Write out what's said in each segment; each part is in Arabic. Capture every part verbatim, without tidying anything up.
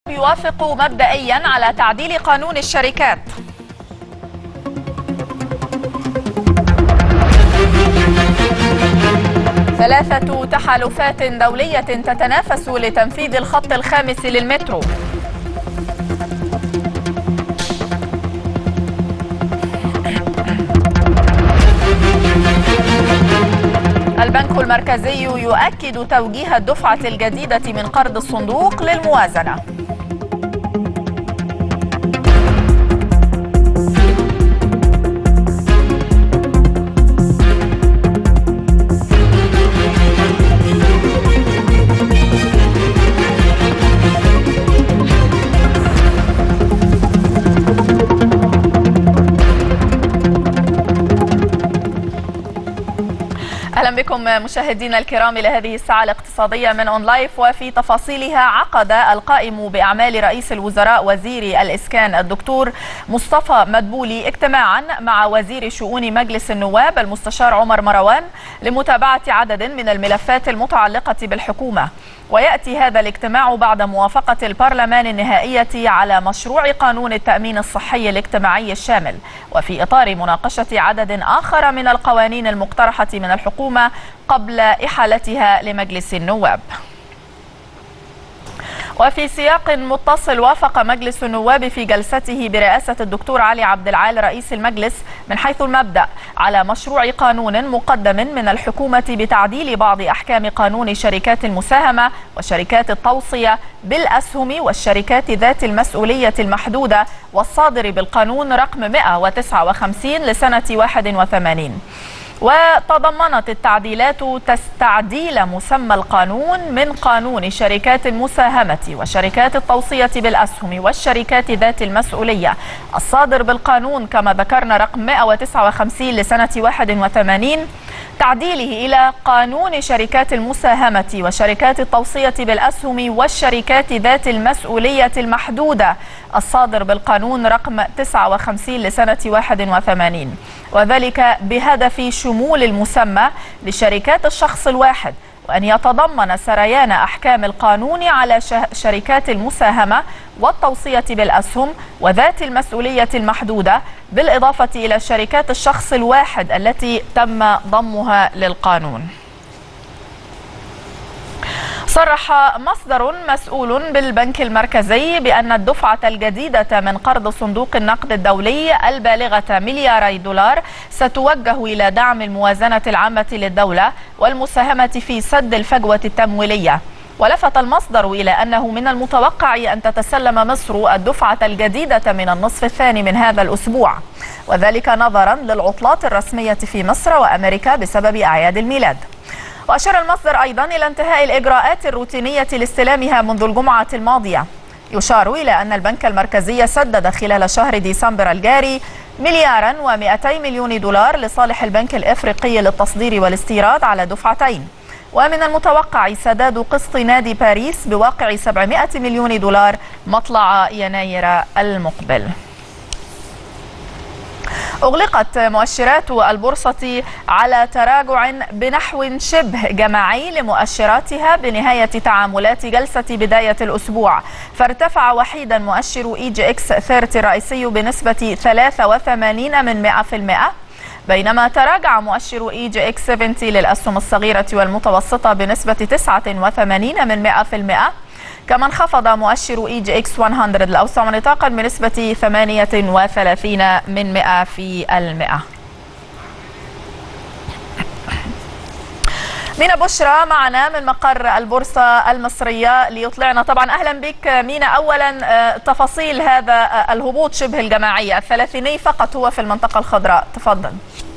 يوافق مبدئيا على تعديل قانون الشركات. ثلاثة تحالفات دولية تتنافس لتنفيذ الخط الخامس للمترو. البنك المركزي يؤكد توجيه الدفعة الجديدة من قرض الصندوق للموازنة. أهلا بكم مشاهدينا الكرام إلى هذه الساعة الاقتصادية من أون لايف، وفي تفاصيلها عقد القائم بأعمال رئيس الوزراء وزير الإسكان الدكتور مصطفى مدبولي اجتماعا مع وزير شؤون مجلس النواب المستشار عمر مروان لمتابعة عدد من الملفات المتعلقة بالحكومة. ويأتي هذا الاجتماع بعد موافقة البرلمان النهائية على مشروع قانون التأمين الصحي الاجتماعي الشامل، وفي إطار مناقشة عدد آخر من القوانين المقترحة من الحكومة قبل إحالتها لمجلس النواب. وفي سياق متصل، وافق مجلس النواب في جلسته برئاسة الدكتور علي عبد العال رئيس المجلس من حيث المبدأ على مشروع قانون مقدم من الحكومة بتعديل بعض أحكام قانون شركات المساهمة وشركات التوصية بالأسهم والشركات ذات المسؤولية المحدودة والصادر بالقانون رقم مئة وتسعة وخمسين لسنة واحد وثمانين. وتضمنت التعديلات تعديل مسمى القانون من قانون شركات المساهمة وشركات التوصية بالأسهم والشركات ذات المسؤولية الصادر بالقانون كما ذكرنا رقم مئة وتسعة وخمسين لسنة واحد وثمانين، تعديله إلى قانون شركات المساهمة وشركات التوصية بالأسهم والشركات ذات المسؤولية المحدودة الصادر بالقانون رقم تسعة وخمسين لسنة واحد وثمانين، وذلك بهدف شمول المسمى لشركات الشخص الواحد، وأن يتضمن سريان أحكام القانون على شركات المساهمة والتوصية بالأسهم وذات المسؤولية المحدودة، بالإضافة إلى شركات الشخص الواحد التي تم ضمها للقانون. صرح مصدر مسؤول بالبنك المركزي بأن الدفعة الجديدة من قرض صندوق النقد الدولي البالغة ملياري دولار ستوجه إلى دعم الموازنة العامة للدولة والمساهمة في سد الفجوة التمويلية. ولفت المصدر إلى أنه من المتوقع أن تتسلم مصر الدفعة الجديدة من النصف الثاني من هذا الأسبوع، وذلك نظرا للعطلات الرسمية في مصر وأمريكا بسبب أعياد الميلاد. وأشار المصدر أيضا إلى انتهاء الإجراءات الروتينية لاستلامها منذ الجمعة الماضية. يشار إلى أن البنك المركزي سدد خلال شهر ديسمبر الجاري مليارا ومئتي مليون دولار لصالح البنك الإفريقي للتصدير والاستيراد على دفعتين، ومن المتوقع سداد قسط نادي باريس بواقع سبعمئة مليون دولار مطلع يناير المقبل. أغلقت مؤشرات البورصة على تراجع بنحو شبه جماعي لمؤشراتها بنهاية تعاملات جلسة بداية الأسبوع، فارتفع وحيدا مؤشر إي جي إكس ثلاثين الرئيسي بنسبة ثلاثة وثمانين من مئة في المئة، بينما تراجع مؤشر إي جي إكس سبعين للأسهم الصغيرة والمتوسطة بنسبة تسعة وثمانين من مئة في المئة، كما انخفض مؤشر إي جي إكس مئة الأوسع نطاقا بنسبة ثمانية وثلاثين من مئة في المئة. مينا بشرى معنا من مقر البورصة المصرية ليطلعنا. طبعا أهلا بك مينا. أولا تفاصيل هذا الهبوط شبه الجماعي الثلاثيني فقط هو في المنطقة الخضراء، تفضل.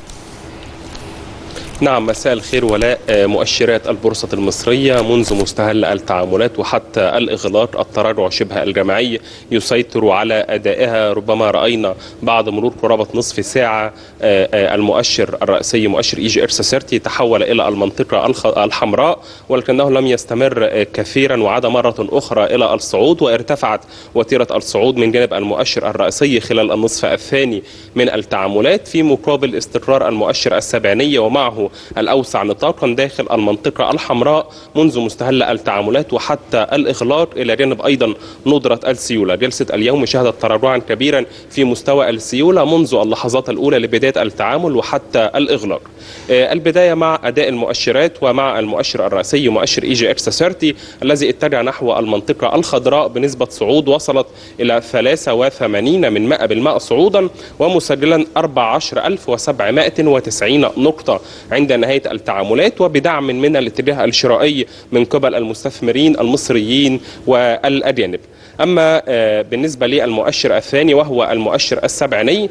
نعم، مساء الخير ولاء. مؤشرات البورصة المصرية منذ مستهل التعاملات وحتى الإغلاق التراجع شبه الجماعي يسيطر على أدائها. ربما رأينا بعد مرور قرابة نصف ساعة المؤشر الرئيسي مؤشر إي جي إكس ثلاثين تحول إلى المنطقة الحمراء، ولكنه لم يستمر كثيرا وعاد مرة أخرى إلى الصعود، وارتفعت وتيرة الصعود من جانب المؤشر الرئيسي خلال النصف الثاني من التعاملات، في مقابل استقرار المؤشر السبعيني ومعه نحو الأوسع نطاقا داخل المنطقة الحمراء منذ مستهل التعاملات وحتى الإغلاق، إلى جانب أيضا ندرة السيولة. جلسة اليوم شهدت تراجعا كبيرا في مستوى السيولة منذ اللحظات الأولى لبداية التعامل وحتى الإغلاق. البداية مع أداء المؤشرات ومع المؤشر الرئيسي مؤشر إي جي إكس ثلاثين الذي اتجه نحو المنطقة الخضراء بنسبة صعود وصلت إلى ثلاثة وثمانين من مئة بالمئة صعودا، ومسجلا أربعة عشر ألف وسبعمائة وتسعين نقطة عند نهاية التعاملات، وبدعم من الاتجاه الشرائي من قبل المستثمرين المصريين والأجانب. أما بالنسبة للمؤشر الثاني وهو المؤشر السبعيني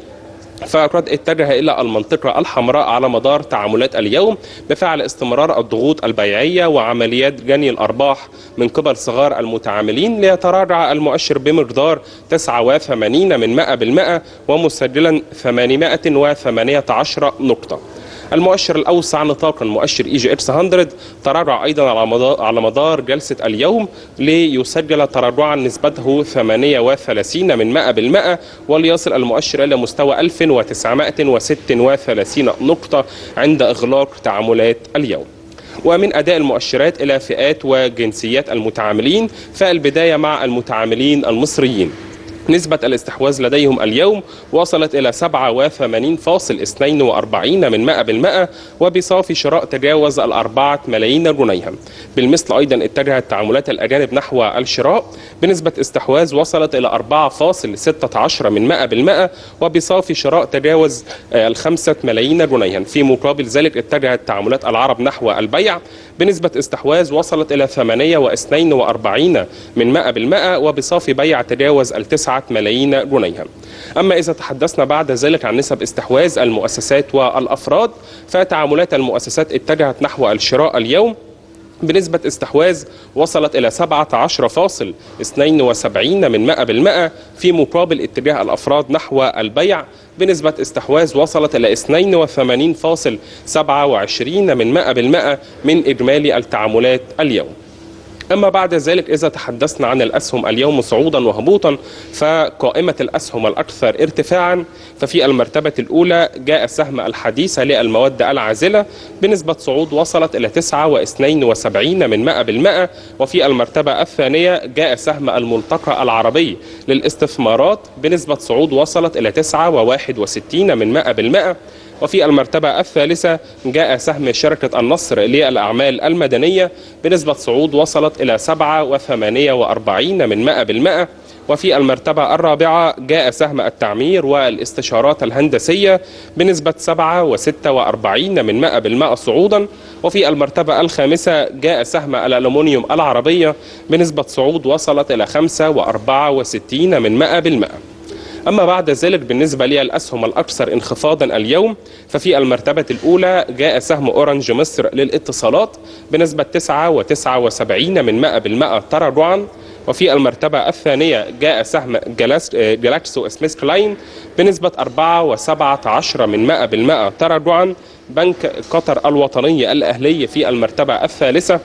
فقد اتجه إلى المنطقة الحمراء على مدار تعاملات اليوم بفعل استمرار الضغوط البيعية وعمليات جني الأرباح من قبل صغار المتعاملين، ليتراجع المؤشر بمقدار تسعة وثمانين من مئة بالمئة ومسجلا ثمانمائة وثمانية عشر نقطة. المؤشر الأوسع نطاقا مؤشر إي جي إكس مئة تراجع أيضا على مدار على مدار جلسة اليوم ليسجل تراجعا نسبته ثمانية وثلاثين من مئة بالمئة، وليصل المؤشر إلى مستوى ألف وتسعمائة وستة وثلاثين نقطة عند إغلاق تعاملات اليوم. ومن أداء المؤشرات إلى فئات وجنسيات المتعاملين، فالبداية مع المتعاملين المصريين. نسبة الاستحواذ لديهم اليوم وصلت إلى سبعة وثمانين فاصل اثنين وأربعين من مئة بالمئة، وبصافي شراء تجاوز الأربعة ملايين جنيها. بالمثل أيضا اتجهت تعاملات الأجانب نحو الشراء بنسبة استحواذ وصلت إلى أربعة فاصل ستة عشر من مئة بالمئة، وبصافي شراء تجاوز الخمسة ملايين جنيها. في مقابل ذلك اتجهت تعاملات العرب نحو البيع بنسبة استحواذ وصلت إلى ثمانية واثنين وأربعين من مئة بالمئة، وبصافي بيع تجاوز التسعة ملايين جنيها. أما إذا تحدثنا بعد ذلك عن نسب استحواذ المؤسسات والأفراد، فتعاملات المؤسسات اتجهت نحو الشراء اليوم بنسبة استحواذ وصلت إلى سبعة عشر فاصل اثنين وسبعين من مئة بالمئة، في مقابل اتجاه الأفراد نحو البيع بنسبة استحواذ وصلت إلى اثنين وثمانين فاصل سبعة وعشرين من مئة بالمئة من إجمالي التعاملات اليوم. أما بعد ذلك إذا تحدثنا عن الأسهم اليوم صعودا وهبوطا، فقائمة الأسهم الأكثر ارتفاعا ففي المرتبة الأولى جاء سهم الحديثة للمواد العازلة بنسبة صعود وصلت إلى تسعة واثنين وسبعين من مئة بالمئة، وفي المرتبة الثانية جاء سهم الملتقى العربي للاستثمارات بنسبة صعود وصلت إلى تسعة وواحد وستين من مئة بالمئة، وفي المرتبة الثالثة جاء سهم شركة النصر للأعمال المدنية بنسبة صعود وصلت إلى سبعة وثمانية وأربعين من مئة بالمئة، وفي المرتبة الرابعة جاء سهم التعمير والاستشارات الهندسية بنسبة سبعة وستة وأربعين من مئة بالمئة صعودا، وفي المرتبة الخامسة جاء سهم الألومنيوم العربية بنسبة صعود وصلت إلى خمسة وأربعة وستين من مئة بالمئة. أما بعد ذلك بالنسبة للأسهم الأكثر انخفاضا اليوم، ففي المرتبة الأولى جاء سهم أورنج مصر للاتصالات بنسبة تسعة وتسعة وسبعين من مئة بالمئة تراجعا، وفي المرتبة الثانية جاء سهم جلاكسو سميث كلاين بنسبة أربعة وسبعة عشر من مئة بالمئة تراجعا. بنك قطر الوطني الأهلي في المرتبة الثالثة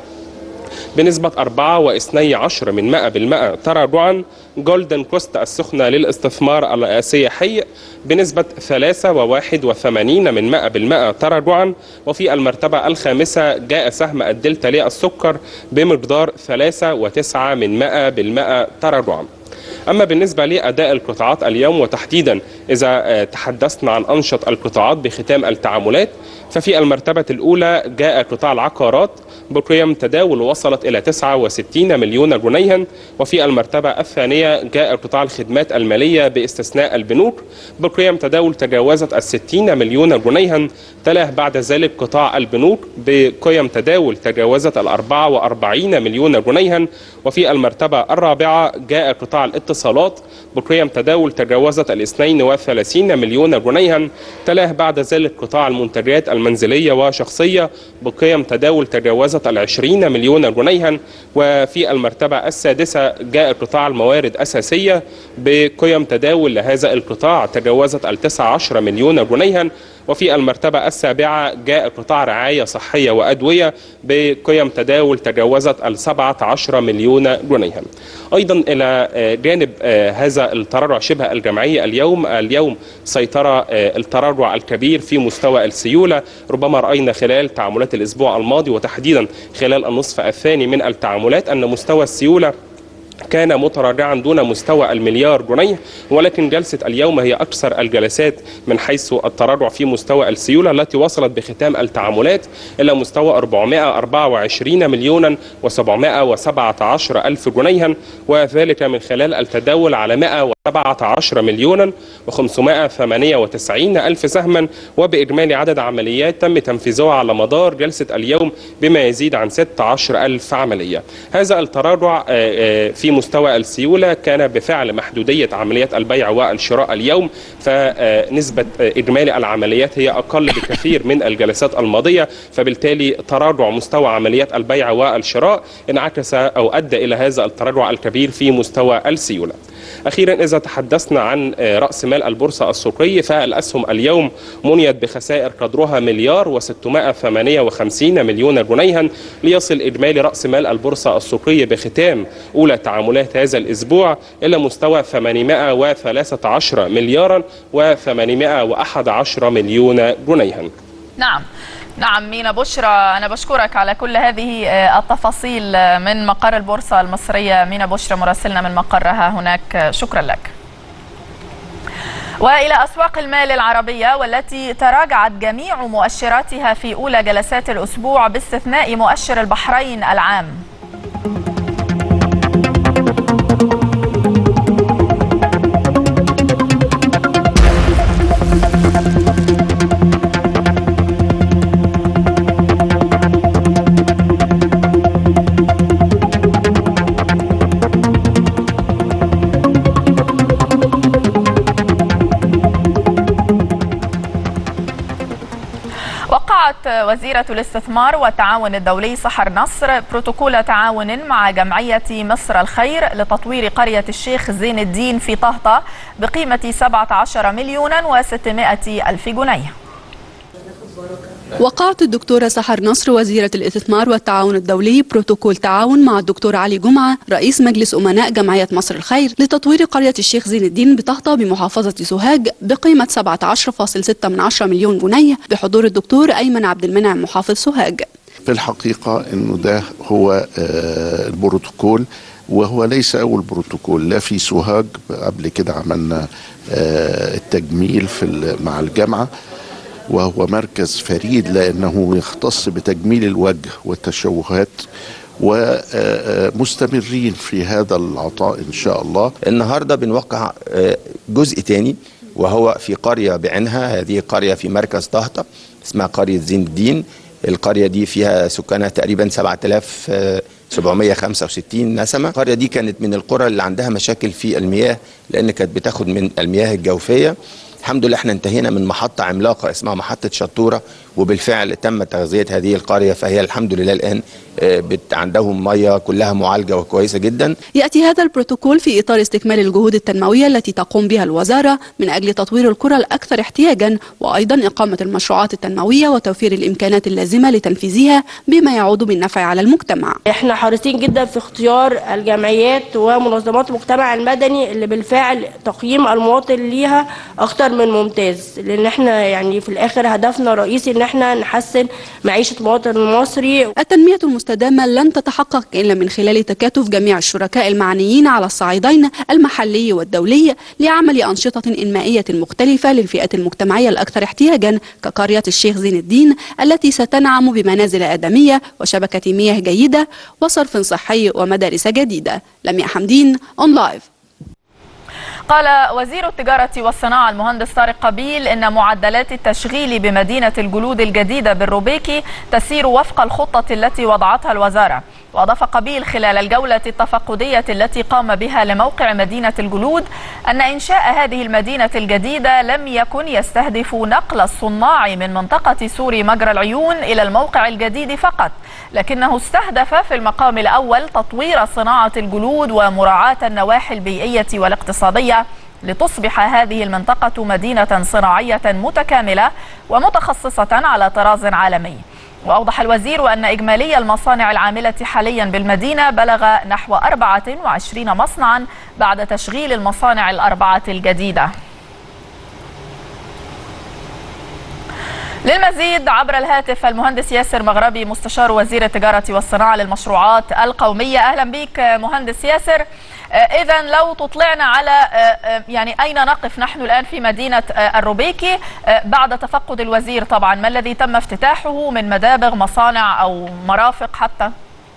بنسبة أربعة واثني عشر من مئة بالمئة تراجعا. جولدن كوست السخنة للاستثمار السياحي بنسبة ثلاثة وواحد وثمانين من مئة بالمئة تراجعا، وفي المرتبة الخامسة جاء سهم الدلتا للسكر بمقدار ثلاثة وتسعة من مئة بالمئة تراجعا. أما بالنسبة لأداء القطاعات اليوم، وتحديدا إذا تحدثنا عن أنشط القطاعات بختام التعاملات، ففي المرتبة الأولى جاء قطاع العقارات بقيم تداول وصلت إلى تسعة وستين مليون جنيها، وفي المرتبة الثانية جاء قطاع الخدمات المالية باستثناء البنوك بقيم تداول تجاوزت الستين مليون جنيها. تلاه بعد ذلك قطاع البنوك بقيم تداول تجاوزت الأربعة وأربعين مليون جنيها، وفي المرتبة الرابعة جاء قطاع الاتصالات بقيم تداول تجاوزت الاثنين وثلاثين مليون جنيها. تلاه بعد ذلك قطاع المنتجات المنزلية وشخصية بقيم تداول تجاوزت العشرين مليون جنيها، وفي المرتبة السادسة جاء قطاع الموارد الأساسية بقيم تداول لهذا القطاع تجاوزت التسعة عشر مليون جنيها، وفي المرتبة السابعة جاء قطاع رعاية صحية وأدوية بقيم تداول تجاوزت السبعة عشر مليون جنيها. أيضا إلى جانب هذا التراجع شبه الجمعي اليوم اليوم سيطر التراجع الكبير في مستوى السيولة. ربما رأينا خلال تعاملات الأسبوع الماضي وتحديدا خلال النصف الثاني من التعاملات أن مستوى السيولة كان متراجعا دون مستوى المليار جنيه، ولكن جلسة اليوم هي أكثر الجلسات من حيث التراجع في مستوى السيولة التي وصلت بختام التعاملات إلى مستوى أربعمائة وأربعة وعشرين مليونا وسبعمائة وسبعة عشر ألف جنيها، وذلك من خلال التداول على مائة وسبعة عشر مليونا وخمسمائة وثمانية وتسعين ألف سهما، وبإجمالي عدد عمليات تم تنفيذها على مدار جلسة اليوم بما يزيد عن ستة عشر ألف عملية. هذا التراجع في مستوى السيولة كان بفعل محدودية عمليات البيع والشراء اليوم، فنسبة إجمالي العمليات هي أقل بكثير من الجلسات الماضية، فبالتالي تراجع مستوى عمليات البيع والشراء انعكس أو أدى إلى هذا التراجع الكبير في مستوى السيولة. أخيرا إذا تحدثنا عن رأس مال البورصة السوقية فالأسهم اليوم منيت بخسائر قدرها مليار وستمائة وثمانية وخمسين مليون جنيها، ليصل إجمالي رأس مال البورصة السوقية بختام أولى تعاملات هذا الأسبوع إلى مستوى ثمانمائة وثلاثة عشر مليارا وثمانمائة وأحد عشر مليون جنيها. نعم نعم مينا بشرى، أنا بشكرك على كل هذه التفاصيل من مقر البورصة المصرية. مينا بشرى مراسلنا من مقرها هناك، شكرا لك. وإلى أسواق المال العربية والتي تراجعت جميع مؤشراتها في أولى جلسات الأسبوع باستثناء مؤشر البحرين العام. وزيرة الاستثمار والتعاون الدولي سحر نصر بروتوكول تعاون مع جمعية مصر الخير لتطوير قرية الشيخ زين الدين في طهطا بقيمة سبعة عشر مليونا وستمائة ألف جنيه. وقعت الدكتورة سحر نصر وزيرة الاستثمار والتعاون الدولي بروتوكول تعاون مع الدكتور علي جمعة رئيس مجلس أمناء جمعية مصر الخير لتطوير قرية الشيخ زين الدين بطهطا بمحافظة سوهاج بقيمة سبعة عشر فاصلة ستة مليون جنيه بحضور الدكتور أيمن عبد المنعم محافظ سوهاج. في الحقيقة أنه ده هو البروتوكول، وهو ليس أول بروتوكول. لا في سوهاج قبل كده عملنا التجميل في مع الجامعة، وهو مركز فريد لأنه يختص بتجميل الوجه والتشوهات، ومستمرين في هذا العطاء إن شاء الله. النهاردة بنوقع جزء تاني وهو في قرية بعينها، هذه قرية في مركز طهطا اسمها قرية زين الدين. القرية دي فيها سكانها تقريبا سبعة آلاف وسبعمائة وخمسة وستين نسمة. القرية دي كانت من القرى اللي عندها مشاكل في المياه لأن كانت بتاخد من المياه الجوفية. الحمد لله احنا انتهينا من محطة عملاقة اسمها محطة شطورة، وبالفعل تم تغذية هذه القرية، فهي الحمد لله الآن عندهم مياه كلها معالجة وكويسة جدا. يأتي هذا البروتوكول في إطار استكمال الجهود التنموية التي تقوم بها الوزارة من أجل تطوير القرى الأكثر احتياجا، وأيضا إقامة المشروعات التنموية وتوفير الإمكانات اللازمة لتنفيذها بما يعود بالنفع على المجتمع. احنا حريصين جدا في اختيار الجمعيات ومنظمات المجتمع المدني اللي بالفعل تقييم المواطن ليها أكثر من ممتاز، لأن احنا يعني في الآخر هدفنا الرئيسي ان احنا نحسن معيشة المواطن المصري. التنمية المستدامة لن تتحقق إلا من خلال تكاتف جميع الشركاء المعنيين على الصعيدين المحلي والدولي لعمل أنشطة إنمائية مختلفة للفئات المجتمعية الأكثر احتياجا كقرية الشيخ زين الدين التي ستنعم بمنازل آدمية وشبكة مياه جيدة وصرف صحي ومدارس جديدة. لمياء حمدين أون لايف. قال وزير التجارة والصناعة المهندس طارق قبيل إن معدلات التشغيل بمدينة الجلود الجديدة بالروبيكي تسير وفق الخطة التي وضعتها الوزارة. وأضاف قبيل خلال الجولة التفقدية التي قام بها لموقع مدينة الجلود أن إنشاء هذه المدينة الجديدة لم يكن يستهدف نقل الصناع من منطقة سوري مجرى العيون إلى الموقع الجديد فقط، لكنه استهدف في المقام الأول تطوير صناعة الجلود ومراعاة النواحي البيئية والاقتصادية لتصبح هذه المنطقة مدينة صناعية متكاملة ومتخصصة على طراز عالمي. وأوضح الوزير أن إجمالي المصانع العاملة حاليا بالمدينة بلغ نحو أربعة وعشرين مصنعا بعد تشغيل المصانع الأربعة الجديدة. للمزيد عبر الهاتف المهندس ياسر مغربي مستشار وزير التجارة والصناعة للمشروعات القومية. أهلا بك مهندس ياسر. إذن لو تطلعنا على يعني أين نقف نحن الآن في مدينة الروبيكي بعد تفقد الوزير، طبعا ما الذي تم افتتاحه من مدابغ مصانع أو مرافق حتى؟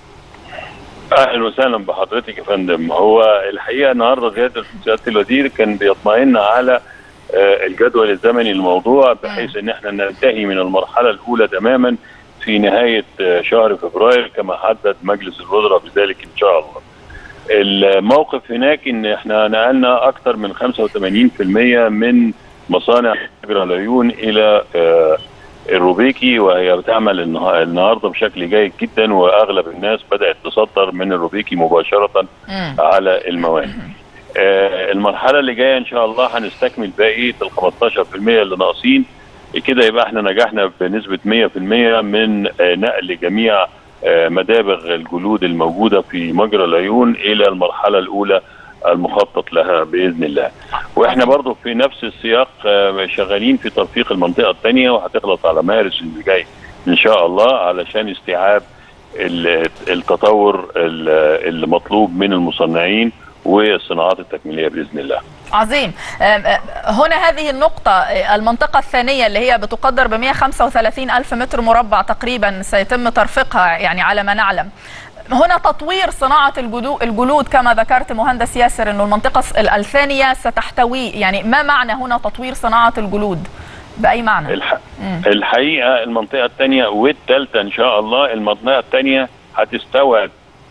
اهلا وسهلا بحضرتك يا فندم. هو الحقيقه النهارده زياده سياده الوزير كان بيطمئن على الجدول الزمني للموضوع بحيث ان احنا ننتهي من المرحله الاولى تماما في نهايه شهر فبراير كما حدد مجلس الوزراء بذلك ان شاء الله. الموقف هناك ان احنا نقلنا اكثر من خمسة وثمانين بالمئة من مصانع مجرى العيون الى الروبيكي، وهي بتعمل النهارده بشكل جيد جدا، واغلب الناس بدات تصدر من الروبيكي مباشره على الموانئ. المرحله اللي جايه ان شاء الله هنستكمل بقيه ال خمستاشر بالمئة اللي ناقصين، كده يبقى احنا نجحنا بنسبه مئة بالمئة من نقل جميع مدابغ الجلود الموجوده في مجرى العيون الى المرحله الاولى المخطط لها باذن الله. واحنا برضو في نفس السياق شغالين في ترفيق المنطقه الثانيه، وهتخلص على مارس اللي جاي ان شاء الله علشان استيعاب التطور المطلوب من المصنعين والصناعات التكميليه باذن الله. عظيم. هنا هذه النقطة، المنطقة الثانية اللي هي بتقدر ب مئة وخمسة وثلاثين ألف متر مربع تقريبا سيتم ترفيقها يعني على ما نعلم. هنا تطوير صناعة الجلود كما ذكرت مهندس ياسر انه المنطقة الثانية ستحتوي، يعني ما معنى هنا تطوير صناعة الجلود؟ بأي معنى؟ الح... الحقيقة المنطقة الثانية والثالثة ان شاء الله، المنطقة الثانية هتستوعب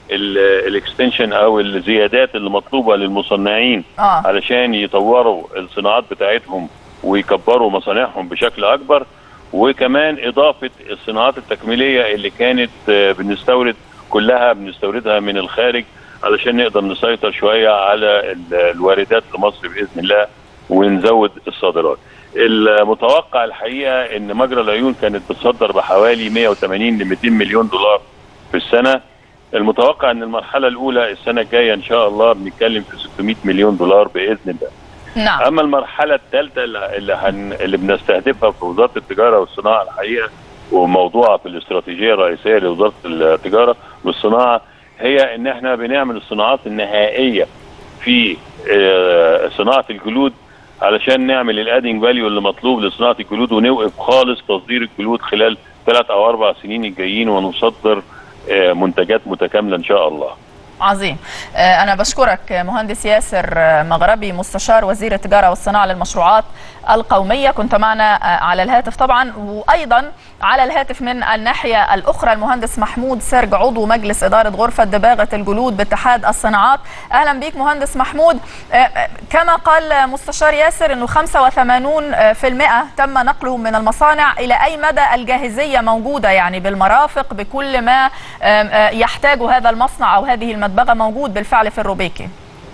الاكستنشن او الزيادات اللي مطلوبة للمصنعين آه. علشان يطوروا الصناعات بتاعتهم ويكبروا مصانعهم بشكل اكبر، وكمان اضافة الصناعات التكميلية اللي كانت بنستورد كلها بنستوردها من الخارج علشان نقدر نسيطر شوية على الواردات لمصر بإذن الله ونزود الصادرات. المتوقع الحقيقة ان مجرى العيون كانت بتصدر بحوالي مئة وثمانين ل مئتين مليون دولار في السنة. المتوقع ان المرحلة الاولى السنة الجاية ان شاء الله بنتكلم في ستمئة مليون دولار بإذن الله. نعم. اما المرحلة الثالثة اللي, هن... اللي بنستهدفها في وزارة التجارة والصناعة الحقيقة وموضوعها في الاستراتيجية الرئيسية لوزارة التجارة والصناعة هي ان احنا بنعمل الصناعات النهائية في صناعة الجلود علشان نعمل الادنج فاليو اللي مطلوب لصناعة الجلود ونوقف خالص تصدير الجلود خلال ثلاث او اربع سنين الجايين ونصدر منتجات متكاملة ان شاء الله. عظيم. أنا بشكرك مهندس ياسر مغربي مستشار وزير التجارة والصناعة للمشروعات القومية، كنت معنا على الهاتف طبعا، وأيضا على الهاتف من الناحية الأخرى المهندس محمود سرج عضو مجلس إدارة غرفة دباغة الجلود باتحاد الصناعات. أهلا بك مهندس محمود. كما قال مستشار ياسر أنه خمسة وثمانين بالمئة تم نقله من المصانع، إلى أي مدى الجاهزية موجودة يعني بالمرافق بكل ما يحتاجه هذا المصنع أو هذه المدبغة موجود بالفعل في الروبيكي؟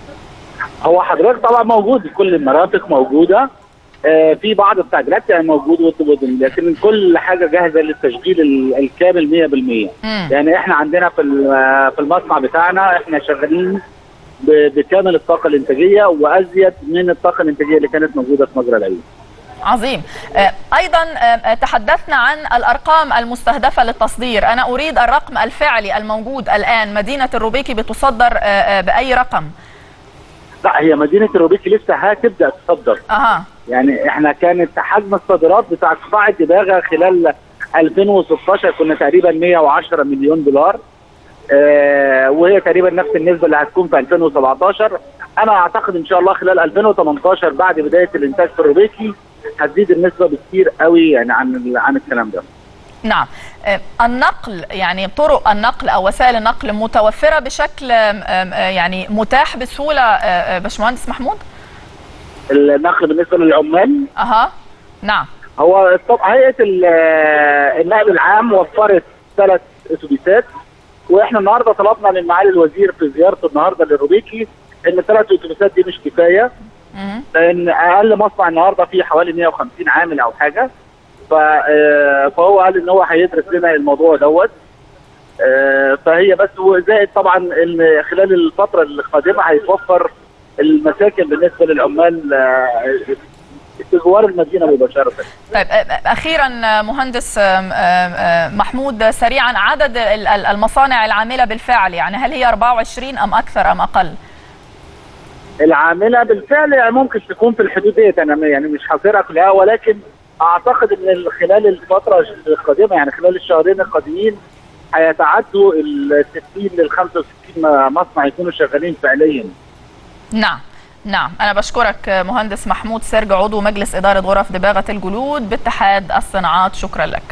هو حضرتك طبعا موجود، كل المرافق موجودة، آه في بعض التعديلات يعني موجود لكن كل حاجة جاهزة للتشغيل الكامل مئة بالمئة. يعني احنا عندنا في في المصنع بتاعنا احنا شغالين بكامل الطاقة الانتاجية وازيد من الطاقة الانتاجية اللي كانت موجودة في مجرى العيون. عظيم. أيضا تحدثنا عن الأرقام المستهدفة للتصدير، أنا أريد الرقم الفعلي الموجود الآن. مدينة الروبيكي بتصدر بأي رقم؟ لا، هي مدينة الروبيكي لسه هتبدأ تصدر. أها. يعني احنا كانت حجم الصادرات بتاع قطاع الدباغة خلال ألفين وستاشر كنا تقريبا مئة وعشرة مليون دولار، آه وهي تقريبا نفس النسبة اللي هتكون في ألفين وسبعتاشر. أنا أعتقد إن شاء الله خلال ألفين وثمانية عشر بعد بداية الإنتاج في الروبيكي هتزيد النسبة بكثير قوي يعني عن عن الكلام ده. نعم. النقل يعني طرق النقل او وسائل النقل متوفرة بشكل يعني متاح بسهولة باشمهندس محمود؟ النقل بالنسبة للعمال؟ اها نعم. هو هيئة النقل العام وفرت ثلاث اتوبيسات، واحنا النهارده طلبنا من معالي الوزير في زيارته النهارده للروبيكي ان الثلاث اتوبيسات دي مش كفاية، لان اقل مصنع النهارده فيه حوالي مئة وخمسين عامل او حاجه. فهو قال ان هو هيدرس لنا الموضوع دوت. فهي بس وزائد طبعا ان خلال الفتره القادمه هيتوفر المساكن بالنسبه للعمال في جوار المدينه مباشره. طيب اخيرا مهندس محمود سريعا، عدد المصانع العامله بالفعل يعني هل هي أربعة وعشرين ام اكثر ام اقل؟ العامله بالفعل يعني ممكن تكون في الحدود ديت، انا يعني مش حاصرها كلها، ولكن اعتقد ان خلال الفتره القادمه يعني خلال الشهرين القادمين هيتعدوا ال ستين لل خمسة وستين مصنع يكونوا شغالين فعليا. نعم نعم، أنا بشكرك مهندس محمود سرج عضو مجلس إدارة غرف دباغة الجلود باتحاد الصناعات، شكرا لك.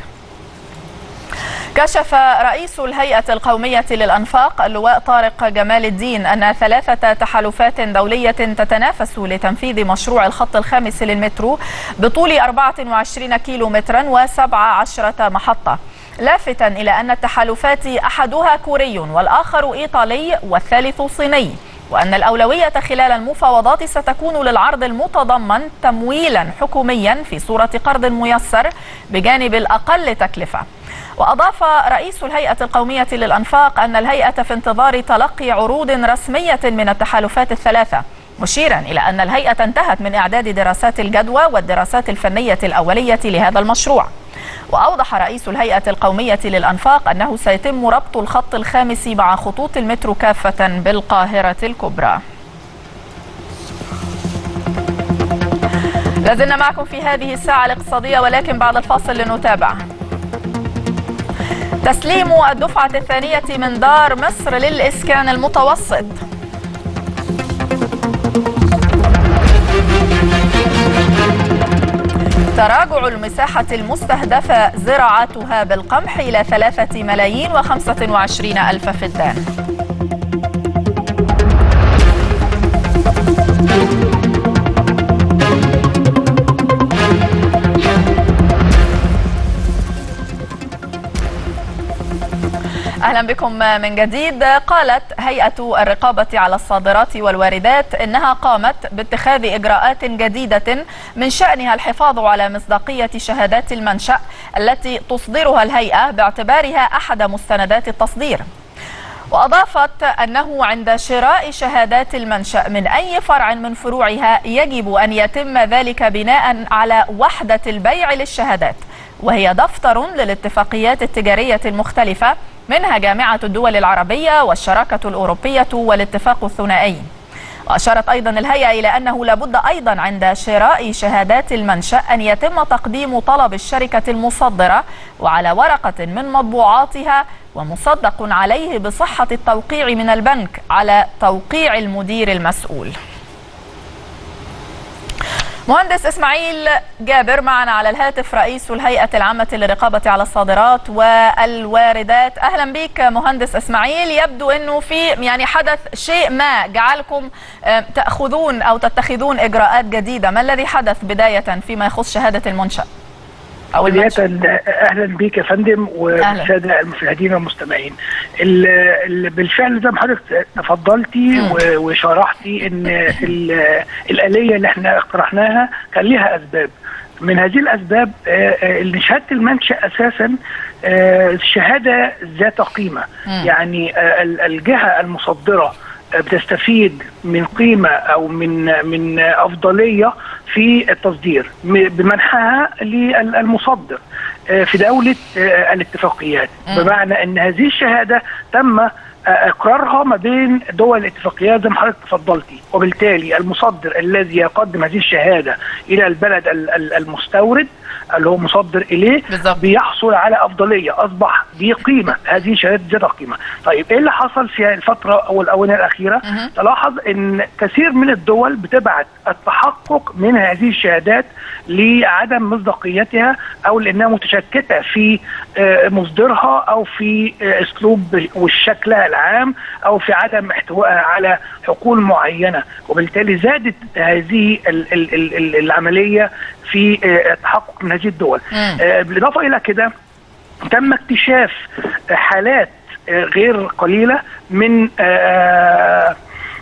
كشف رئيس الهيئة القومية للأنفاق اللواء طارق جمال الدين أن ثلاثة تحالفات دولية تتنافس لتنفيذ مشروع الخط الخامس للمترو بطول أربعة وعشرين كيلو مترا وسبع عشرة محطة، لافتا إلى أن التحالفات أحدها كوري والآخر إيطالي والثالث صيني، وأن الأولوية خلال المفاوضات ستكون للعرض المتضمن تمويلا حكوميا في صورة قرض ميسر بجانب الأقل تكلفة. وأضاف رئيس الهيئة القومية للأنفاق أن الهيئة في انتظار تلقي عروض رسمية من التحالفات الثلاثة، مشيرا إلى أن الهيئة انتهت من إعداد دراسات الجدوى والدراسات الفنية الأولية لهذا المشروع. وأوضح رئيس الهيئة القومية للأنفاق أنه سيتم ربط الخط الخامس مع خطوط المترو كافة بالقاهرة الكبرى. لازلنا معكم في هذه الساعة الاقتصادية، ولكن بعد الفاصل لنتابع. تسليم الدفعة الثانية من دار مصر للإسكان المتوسط. تراجع المساحة المستهدفة زراعتها بالقمح إلى ثلاثة ملايين وخمسة وعشرين ألف فدان. أهلا بكم من جديد. قالت هيئة الرقابة على الصادرات والواردات إنها قامت باتخاذ إجراءات جديدة من شأنها الحفاظ على مصداقية شهادات المنشأ التي تصدرها الهيئة باعتبارها أحد مستندات التصدير. وأضافت أنه عند شراء شهادات المنشأ من أي فرع من فروعها يجب أن يتم ذلك بناء على وحدة البيع للشهادات، وهي دفتر للاتفاقيات التجارية المختلفة منها جامعة الدول العربية والشراكة الأوروبية والاتفاق الثنائي. وأشارت أيضا الهيئة إلى أنه لابد أيضا عند شراء شهادات المنشأ أن يتم تقديم طلب الشركة المصدرة وعلى ورقة من مطبوعاتها ومصدق عليه بصحة التوقيع من البنك على توقيع المدير المسؤول. مهندس إسماعيل جابر معنا على الهاتف، رئيس الهيئة العامة للرقابة على الصادرات والواردات. أهلا بك مهندس إسماعيل. يبدو أنه في يعني حدث شيء ما جعلكم تأخذون أو تتخذون إجراءات جديدة، ما الذي حدث بداية فيما يخص شهادة المنشأ أو المنشأ؟ أهلا بك يا فندم والسادة المشاهدين والمستمعين. بالفعل زي ما حضرتك تفضلتي وشرحتي ان الآلية اللي احنا اقترحناها كان لها أسباب. من هذه الأسباب ان شهادة المنشأ أساسا شهادة ذات قيمة، يعني الجهة المصدرة بتستفيد من قيمة أو من من أفضلية في التصدير بمنحها للمصدر في دولة الاتفاقيات، بمعنى أن هذه الشهادة تم إقرارها ما بين دول الاتفاقيات زي ما حضرتك تفضلتي، وبالتالي المصدر الذي يقدم هذه الشهادة إلى البلد المستورد اللي هو مصدر إليه بالزبط. بيحصل على أفضلية، أصبح دي قيمة، هذه شهادة ذات قيمة. طيب إيه اللي حصل في الفترة أو الآونة الأخيرة؟ أه. تلاحظ أن كثير من الدول بتبعت التحقق من هذه الشهادات لعدم مصداقيتها أو لأنها متشككة في مصدرها أو في أسلوب وشكلها العام أو في عدم احتوائها على حقول معينة، وبالتالي زادت هذه العملية في التحقق من هذه الدول. بالإضافة إلى كده تم اكتشاف حالات غير قليلة من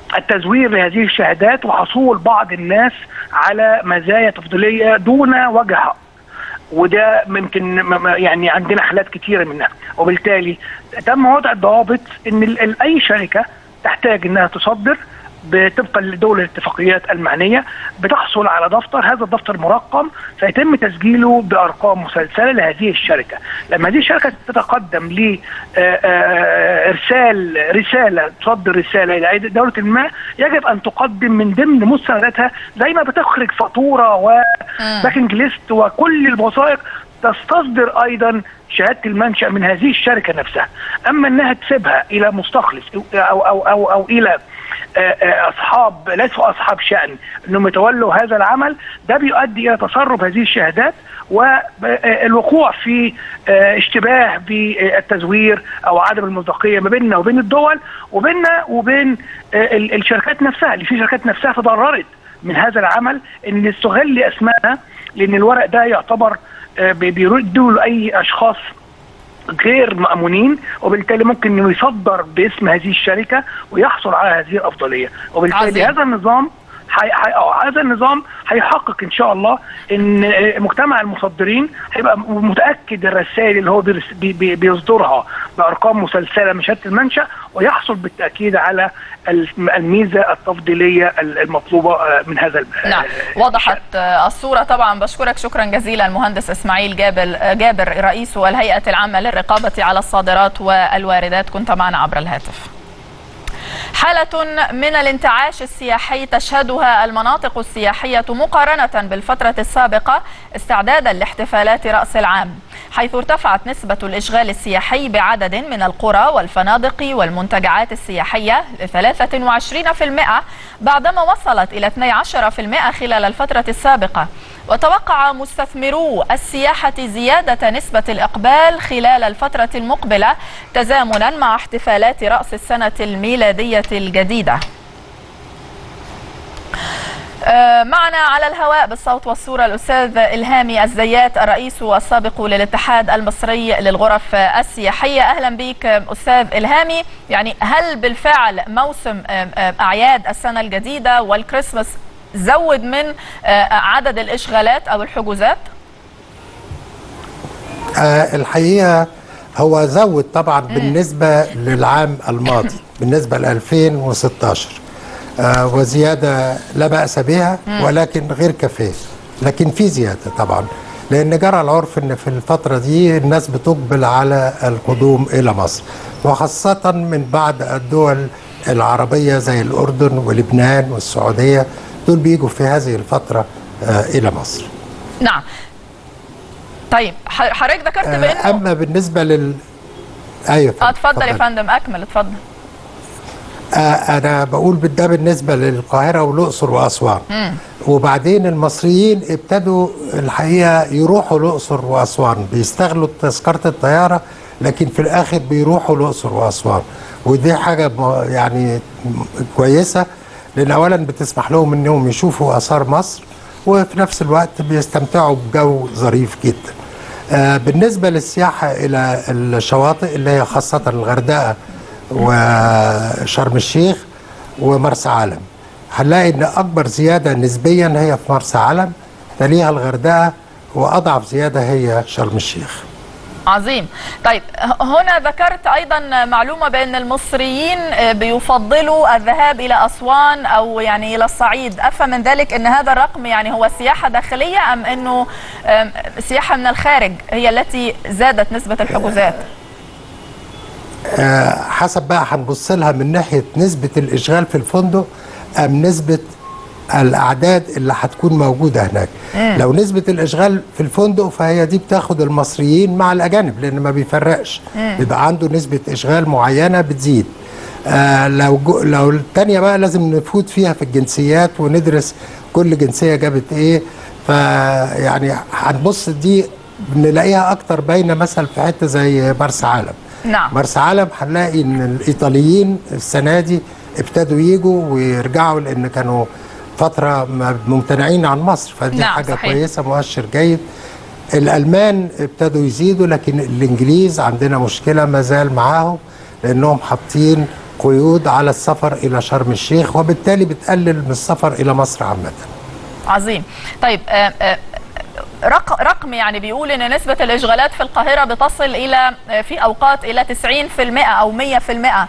التزوير لهذه الشهادات وحصول بعض الناس على مزايا تفضيليه دون وجه حق، وده ممكن يعني عندنا حالات كتيره منها. وبالتالي تم وضع ضوابط ان اي شركه تحتاج انها تصدر طبقا لدول الاتفاقيات المعنيه بتحصل على دفتر، هذا الدفتر مرقم سيتم تسجيله بارقام مسلسله لهذه الشركه. لما هذه الشركه تتقدم ل ارسال رساله، تصدر رساله الى دوله ما، يجب ان تقدم من ضمن مستنداتها زي ما بتخرج فاتوره وباكنج ليست وكل الوثائق، تستصدر ايضا شهاده المنشا من هذه الشركه نفسها. اما انها تسيبها الى مستخلص او او او, أو الى اصحاب ليسوا اصحاب شأن انهم يتولوا هذا العمل، ده بيؤدي الى تسرب هذه الشهادات والوقوع في اشتباه بالتزوير او عدم المصداقيه ما بيننا وبين الدول وبيننا وبين الشركات نفسها، اللي في شركات نفسها تضررت من هذا العمل ان استغل اسمائها، لان الورق ده يعتبر بيردوا لاي اشخاص غير مأمونين، وبالتالي ممكن انه يصدر باسم هذه الشركه ويحصل على هذه الافضليه. وبالتالي عزيز. هذا النظام حي... حي... هذا النظام هيحقق ان شاء الله ان مجتمع المصدرين هيبقى متاكد الرسائل اللي هو بيرس... بي... بي... بيصدرها بارقام مسلسله من شهاده المنشا، ويحصل بالتاكيد على الميزه التفضيليه المطلوبه من هذا. نعم، وضحت الصوره طبعا. بشكرك شكرا جزيلا المهندس اسماعيل جابر جابر رئيس الهيئه العامه للرقابه على الصادرات والواردات، كنت معنا عبر الهاتف. حالة من الانتعاش السياحي تشهدها المناطق السياحية مقارنة بالفترة السابقة استعدادا لاحتفالات رأس العام، حيث ارتفعت نسبة الإشغال السياحي بعدد من القرى والفنادق والمنتجعات السياحية ل ثلاثة وعشرين بالمئة بعدما وصلت إلى اثني عشر بالمئة خلال الفترة السابقة. وتوقع مستثمرو السياحة زيادة نسبة الإقبال خلال الفترة المقبلة تزامنا مع احتفالات رأس السنة الميلادية الجديدة. معنا على الهواء بالصوت والصورة الأستاذ إلهامي الزيات الرئيس السابق للاتحاد المصري للغرف السياحية. أهلا بك أستاذ إلهامي. يعني هل بالفعل موسم أعياد السنة الجديدة والكريسماس زود من عدد الإشغالات أو الحجوزات؟ آه الحقيقة هو زود طبعا م. بالنسبة للعام الماضي بالنسبة ل ألفين وستة عشر، آه وزيادة لا بأس بها ولكن غير كافية، لكن في زيادة طبعا، لأن جرى العرف أن في الفترة دي الناس بتقبل على القدوم إلى مصر، وخاصة من بعض الدول العربية زي الأردن ولبنان والسعودية، دول بيجوا في هذه الفترة آه إلى مصر. نعم. طيب حضرتك ذكرت بأنه آه أما بالنسبة لل أيوة اتفضل يا فندم، أكمل اتفضل. آه أنا بقول ده بالنسبة للقاهرة والأقصر وأسوان. مم. وبعدين المصريين ابتدوا الحقيقة يروحوا الأقصر وأسوان، بيستغلوا تذكرة الطيارة لكن في الآخر بيروحوا الأقصر وأسوان، ودي حاجة يعني كويسة، لأن أولا بتسمح لهم أنهم يشوفوا آثار مصر وفي نفس الوقت بيستمتعوا بجو ظريف جدا. آه بالنسبة للسياحة إلى الشواطئ اللي هي خاصة الغردقة وشرم الشيخ ومرسى علم، هنلاقي ان اكبر زياده نسبيا هي في مرسى علم، تليها الغردقه، واضعف زياده هي شرم الشيخ. عظيم. طيب هنا ذكرت ايضا معلومه بان المصريين بيفضلوا الذهاب الى اسوان او يعني الى الصعيد، افهم من ذلك ان هذا الرقم يعني هو سياحه داخليه ام انه سياحه من الخارج هي التي زادت نسبه الحجوزات؟ أه حسب بقى هنبص لها من ناحيه نسبه الاشغال في الفندق ام نسبه الاعداد اللي هتكون موجوده هناك. مم. لو نسبه الاشغال في الفندق فهي دي بتاخد المصريين مع الاجانب، لان ما بيفرقش، بيبقى عنده نسبه اشغال معينه بتزيد. آه لو جو لو الثانيه بقى لازم نفوت فيها في الجنسيات وندرس كل جنسيه جابت ايه، فيعني هنبص دي نلاقيها اكتر باينه مثلا في حته زي مرسى علم. نعم. مرسى علم هنلاقي ان الايطاليين السنه دي ابتدوا يجوا ويرجعوا، لان كانوا فتره ممتنعين عن مصر، فدي نعم حاجه صحيح. كويسه، مؤشر جيد. الالمان ابتدوا يزيدوا، لكن الانجليز عندنا مشكله ما زال معاهم، لانهم حاطين قيود على السفر إلى شرم الشيخ، وبالتالي بتقلل من السفر إلى مصر عامة. عظيم. طيب آآ آآ رقم يعني بيقول ان نسبة الاشغالات في القاهرة بتصل الى في اوقات الى تسعين بالمئة او مئة بالمئة.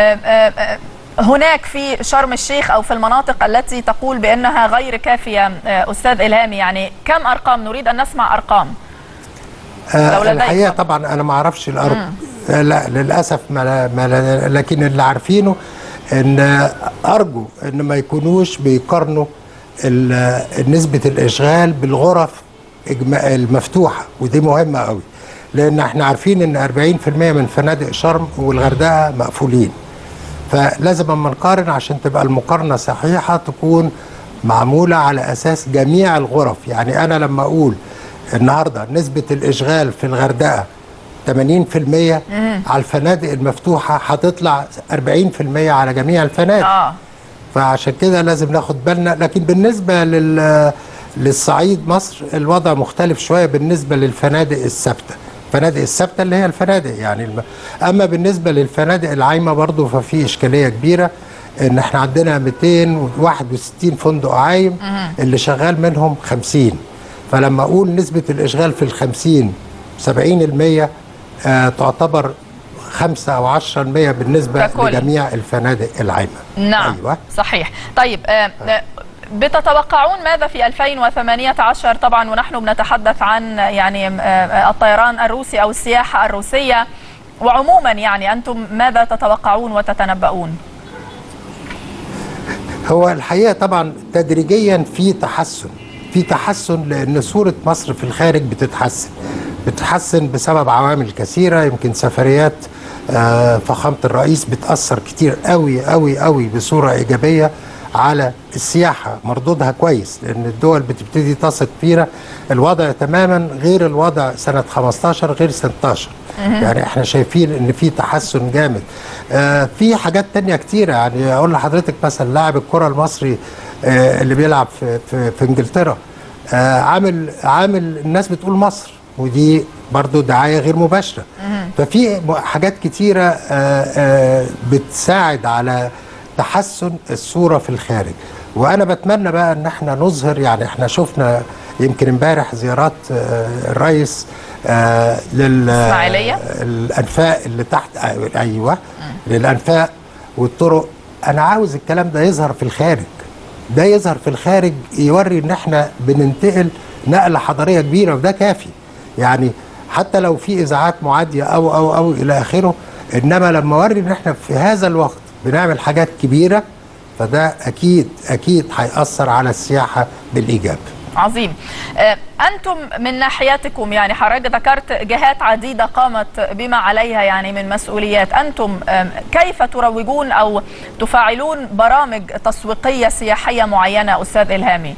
هناك في شرم الشيخ او في المناطق التي تقول بانها غير كافية. استاذ إلهامي، يعني كم ارقام؟ نريد ان نسمع ارقام. آه الحقيقة طبعا انا ما اعرفش الارقام، لا للاسف ما, ما لكن اللي عارفينه ان ارجو ان ما يكونوش بيقارنوا نسبة الاشغال بالغرف المفتوحة، ودي مهمة قوي، لان احنا عارفين ان أربعين بالمئة من فنادق شرم والغردقة مقفولين، فلازم اما نقارن عشان تبقى المقارنة صحيحة تكون معمولة على اساس جميع الغرف. يعني انا لما اقول النهاردة نسبة الاشغال في الغردقة ثمانين بالمئة على الفنادق المفتوحة، هتطلع أربعين بالمئة على جميع الفنادق. آه. فعشان كده لازم ناخد بالنا. لكن بالنسبة لل للصعيد مصر الوضع مختلف شوية بالنسبة للفنادق الثابتة، الفنادق الثابتة اللي هي الفنادق يعني الم... أما بالنسبة للفنادق العايمة برضو ففي إشكالية كبيرة، إن إحنا عندنا مئتين وواحد وستين فندق عايم اللي شغال منهم خمسين، فلما أقول نسبة الإشغال في الخمسين سبعين بالمئة آه تعتبر خمسة أو عشرة بالمئة بالنسبة ككل لجميع الفنادق العايمة. نعم. أيوة. صحيح. طيب آه آه بتتوقعون ماذا في ألفين وثمانية عشر طبعا ونحن بنتحدث عن يعني الطيران الروسي أو السياحة الروسية، وعموما يعني أنتم ماذا تتوقعون وتتنبؤون؟ هو الحقيقة طبعا تدريجيا في تحسن في تحسن لأن صورة مصر في الخارج بتتحسن بتتحسن بسبب عوامل كثيرة. يمكن سفريات فخامة الرئيس بتأثر كتير قوي قوي قوي بصورة إيجابية على السياحة، مردودها كويس لأن الدول بتبتدي تثق فينا. الوضع تماما غير الوضع سنة خمستاشر غير ستاشر، يعني احنا شايفين ان في تحسن جامد. آه في حاجات تانية كتيرة، يعني اقول لحضرتك مثلا لاعب الكرة المصري آه اللي بيلعب في, في, في انجلترا آه عامل عامل الناس بتقول مصر، ودي برضو دعاية غير مباشرة. ففي حاجات كتيرة آه آه بتساعد على تحسن الصورة في الخارج، وانا بتمنى بقى ان احنا نظهر. يعني احنا شفنا يمكن امبارح زيارات الرئيس للانفاق اللي تحت، ايوه للانفاق والطرق. انا عاوز الكلام ده يظهر في الخارج، ده يظهر في الخارج يوري ان احنا بننتقل نقلة حضارية كبيرة، وده كافي. يعني حتى لو في اذاعات معادية او او او الى اخره، انما لما اوري ان احنا في هذا الوقت بنعمل حاجات كبيرة، فده أكيد أكيد هيأثر على السياحة بالإيجاب. عظيم. أنتم من ناحيتكم يعني حضرتك ذكرت جهات عديدة قامت بما عليها يعني من مسؤوليات، أنتم كيف تروجون أو تفاعلون برامج تسويقية سياحية معينة أستاذ إلهامي؟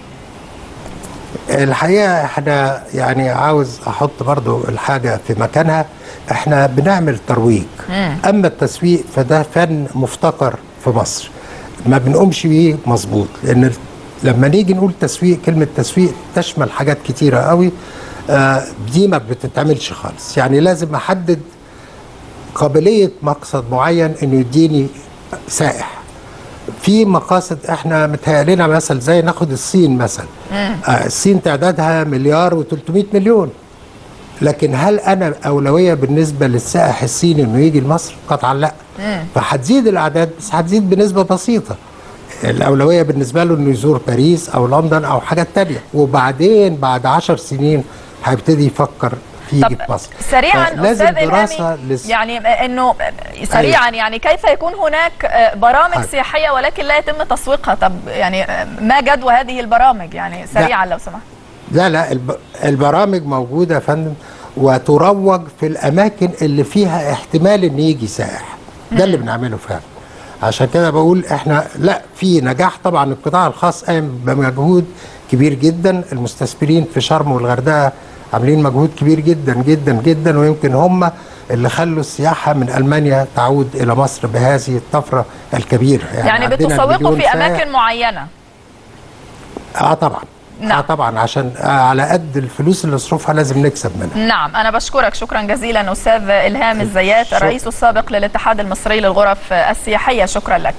الحقيقة احنا يعني عاوز أحط برضو الحاجة في مكانها، احنا بنعمل ترويج. مم. أما التسويق فده فن مفتقر في مصر، ما بنقومش بيه مظبوط، لأن لما نيجي نقول تسويق، كلمة تسويق تشمل حاجات كتيرة قوي، آه دي ما بتتعملش خالص. يعني لازم أحدد قابلية مقصد معين إنه يديني سائح. في مقاصد احنا متهيألنا مثلا زي ناخد الصين مثلا، آه الصين تعدادها مليار وثلاثمئة مليون، لكن هل انا اولويه بالنسبه للسائح الصيني انه يجي لمصر؟ قطعا لا. فهتزيد الاعداد بس هتزيد بنسبه بسيطه. الاولويه بالنسبه له انه يزور باريس او لندن او حاجات تانية، وبعدين بعد عشر سنين هيبتدي يفكر في يجي مصر. سريعا استاذ إلهامي، لس... يعني انه سريعا أيوة. يعني كيف يكون هناك برامج أيوة. سياحيه ولكن لا يتم تسويقها؟ طب يعني ما جدوى هذه البرامج يعني سريعا لو سمحت؟ لا لا البرامج موجودة يا فندم، وتروج في الأماكن اللي فيها احتمال إن يجي سائح، ده اللي بنعمله فعلا. عشان كده بقول إحنا لا في نجاح. طبعا القطاع الخاص قام بمجهود كبير جدا، المستثمرين في شرم والغردقة عاملين مجهود كبير جدا جدا جدا، ويمكن هم اللي خلوا السياحة من ألمانيا تعود إلى مصر بهذه الطفرة الكبيرة. يعني, يعني بتسوقوا في أماكن معينة؟ اه طبعا نعم. آه طبعا عشان آه على قد الفلوس اللي نصرفها لازم نكسب منها. نعم أنا بشكرك شكرا جزيلا أستاذ إلهام الزيات الرئيس السابق للاتحاد المصري للغرف السياحية، شكرا لك.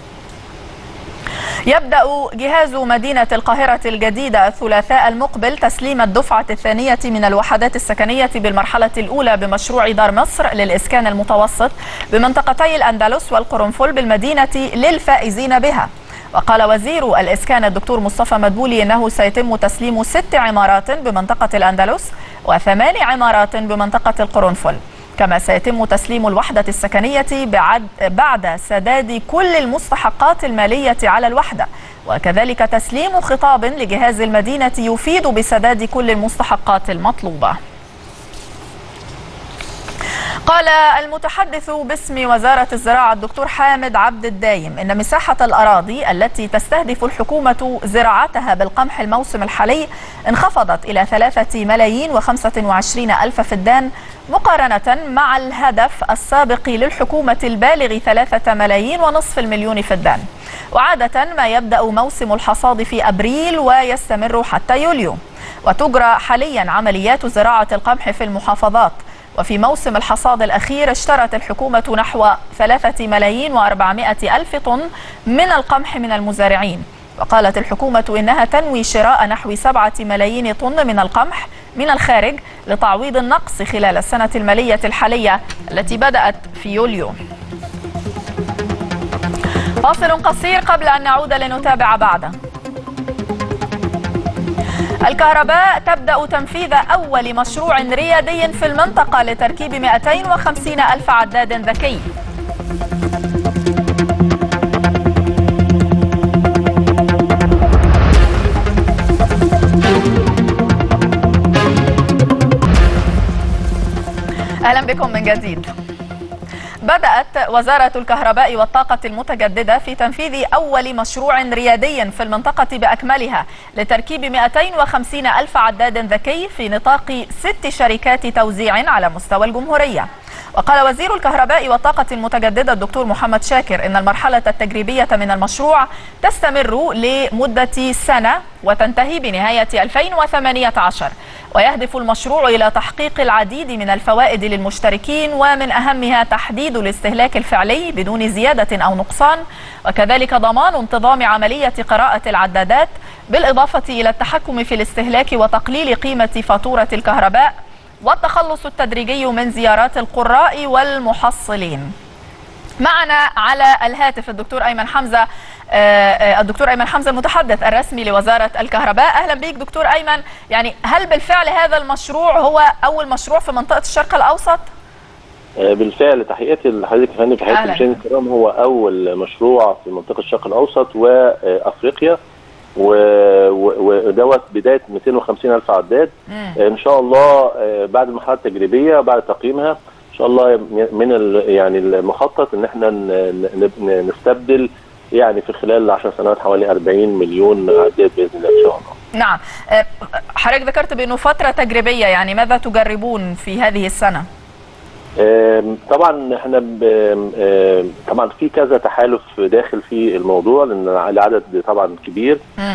يبدأ جهاز مدينة القاهرة الجديدة الثلاثاء المقبل تسليم الدفعة الثانية من الوحدات السكنية بالمرحلة الأولى بمشروع دار مصر للإسكان المتوسط بمنطقتي الأندلس والقرنفل بالمدينة للفائزين بها. وقال وزير الإسكان الدكتور مصطفى مدبولي إنه سيتم تسليم ست عمارات بمنطقة الأندلس وثمان عمارات بمنطقة القرنفل، كما سيتم تسليم الوحدة السكنية بعد, بعد سداد كل المستحقات المالية على الوحدة، وكذلك تسليم خطاب لجهاز المدينة يفيد بسداد كل المستحقات المطلوبة. قال المتحدث باسم وزارة الزراعة الدكتور حامد عبد الدايم إن مساحة الأراضي التي تستهدف الحكومة زراعتها بالقمح الموسم الحالي انخفضت إلى ثلاثة ملايين وخمسة وعشرين ألف فدان مقارنة مع الهدف السابق للحكومة البالغ ثلاثة ملايين ونصف المليون فدان. وعادة ما يبدأ موسم الحصاد في أبريل ويستمر حتى يوليو، وتجرى حاليا عمليات زراعة القمح في المحافظات. وفي موسم الحصاد الأخير اشترت الحكومة نحو ثلاثة ملايين وأربعمائة ألف طن من القمح من المزارعين. وقالت الحكومة إنها تنوي شراء نحو سبعة ملايين طن من القمح من الخارج لتعويض النقص خلال السنة المالية الحالية التي بدأت في يوليو. فاصل قصير قبل أن نعود لنتابع بعده. الكهرباء تبدأ تنفيذ أول مشروع ريادي في المنطقة لتركيب مئتين وخمسين ألف عداد ذكي. أهلا بكم من جديد. بدأت وزارة الكهرباء والطاقة المتجددة في تنفيذ أول مشروع ريادي في المنطقة بأكملها لتركيب مئتين وخمسين ألف عداد ذكي في نطاق ست شركات توزيع على مستوى الجمهورية. وقال وزير الكهرباء والطاقة المتجددة الدكتور محمد شاكر إن المرحلة التجريبية من المشروع تستمر لمدة سنة وتنتهي بنهاية ألفين وثمانية عشر، ويهدف المشروع إلى تحقيق العديد من الفوائد للمشتركين، ومن أهمها تحديد الاستهلاك الفعلي بدون زيادة أو نقصان، وكذلك ضمان انتظام عملية قراءة العدادات، بالإضافة إلى التحكم في الاستهلاك وتقليل قيمة فاتورة الكهرباء، والتخلص التدريجي من زيارات القراء والمحصلين. معنا على الهاتف الدكتور أيمن حمزة، الدكتور أيمن حمزة المتحدث الرسمي لوزارة الكهرباء. أهلا بك دكتور أيمن. يعني هل بالفعل هذا المشروع هو أول مشروع في منطقة الشرق الأوسط؟ بالفعل، تحياتي لحضرتك يا فندم، تحياتي للمشاهدين الكرام. هو أول مشروع في منطقة الشرق الأوسط وأفريقيا، ودوت بداية مئتين وخمسين ألف عداد. مم. إن شاء الله بعد المرحلة التجريبية بعد تقييمها إن شاء الله من يعني المخطط إن احنا نستبدل يعني في خلال عشر سنوات حوالي أربعين مليون عداد بإذن الله إن شاء الله. نعم، حضرتك ذكرت بأنه فترة تجريبية، يعني ماذا تجربون في هذه السنة؟ طبعا احنا طبعا في كذا تحالف داخل في الموضوع، لان العدد طبعا كبير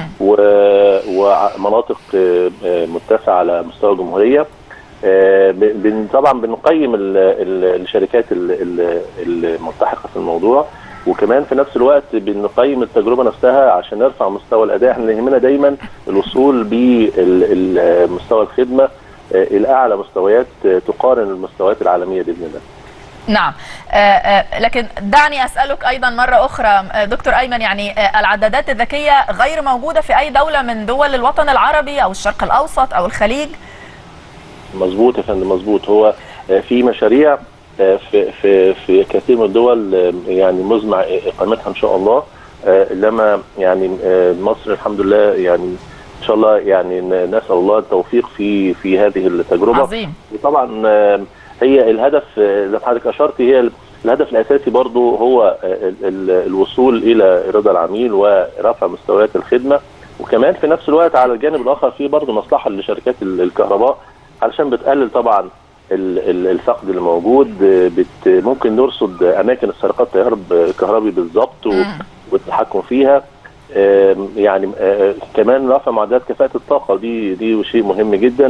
ومناطق متسعه على مستوى الجمهوريه. طبعا بنقيم الشركات الملتحقه في الموضوع، وكمان في نفس الوقت بنقيم التجربه نفسها عشان نرفع مستوى الاداء. احنا يهمنا دايما الوصول بمستوى الخدمه الى اعلى مستويات تقارن المستويات العالميه باذن الله. نعم، لكن دعني اسالك ايضا مره اخرى دكتور ايمن، يعني العدادات الذكيه غير موجوده في اي دوله من دول الوطن العربي او الشرق الاوسط او الخليج؟ مظبوط يا فندم، مظبوط. هو في مشاريع في في في كثير من الدول يعني مزمع اقامتها ان شاء الله، لما يعني مصر الحمد لله يعني ان شاء الله يعني نسال الله التوفيق في في هذه التجربه. عظيم. وطبعا هي الهدف زي ما حضرتك اشرت، هي الهدف الاساسي برضو هو الوصول الى رضا العميل ورفع مستويات الخدمه، وكمان في نفس الوقت على الجانب الاخر في برضو مصلحه لشركات الكهرباء علشان بتقلل طبعا الفقد اللي موجود. ممكن نرصد اماكن السرقات التيار الكهربي بالظبط والتحكم فيها. يعني كمان رفع معدلات كفاءة الطاقة، دي دي شيء مهم جدا.